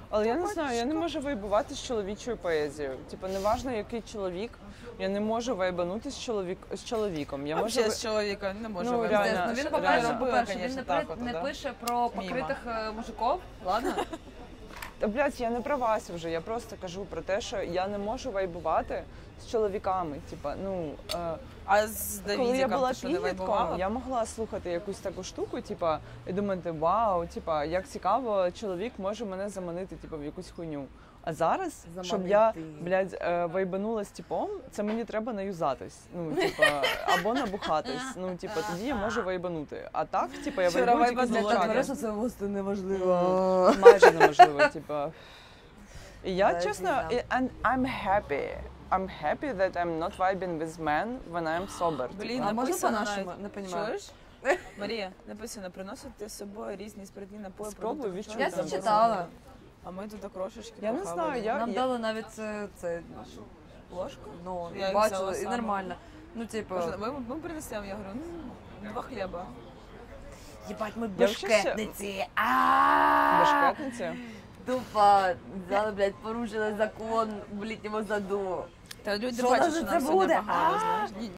Але я не знаю, я не можу вайбувати з чоловічою поезією. Типу, неважно, який чоловік, я не можу вайбанути з чоловіком. Я можу... з чоловіком не можу Ну, вайбанути. реально, Він, реально. по-перше, він Конечно, не, так от, не да. пише про покритих мужиків, ладно? Та, блядь, я не про вас вже, я просто кажу про те, що я не можу вайбувати з чоловіками. Типа, ну, А з коли я Давідіком була ти що, не підлітком, вайбувала? я могла слухати якусь таку штуку, типа, і думати, вау, типа, як цікаво, чоловік може мене заманити, типа, в якусь хуйню. А зараз, щоб я, блядь, вайбанула з типом, це мені треба наюзатись, ну, типа, або набухатись, ну, типа, тоді я можу вайбанути. А так, типа, я Вчора вайбую тільки з вайбанула, дівчатами. це просто неможливо. Майже неможливо, типа. І я, Да, чесно, and I'm happy. I'm happy that I'm not vibing with men when I'm sober. Блін, А можна написано по-нашому? навіть. Не понімаю. Чуєш? Марія, написано, приносити з собою різні спиртні напої. Спробуй продукти відчути. Я харчування, це читала. А ми тут окрошечки Я не похавали. знаю, я- Нам дали навіть це Ложку? ну, Я їх бачила, взяла і сама. нормально. Ну, типу, Боже, ми принесемо, я говорю, 2 хліба. їбать, ми Я вчуся- бешкетниці. Башкетниці? Тупо взяли, блядь, порушили закон в літньому саду. Та люди Що бачать, за що це нам все буде? непогано, знаєш.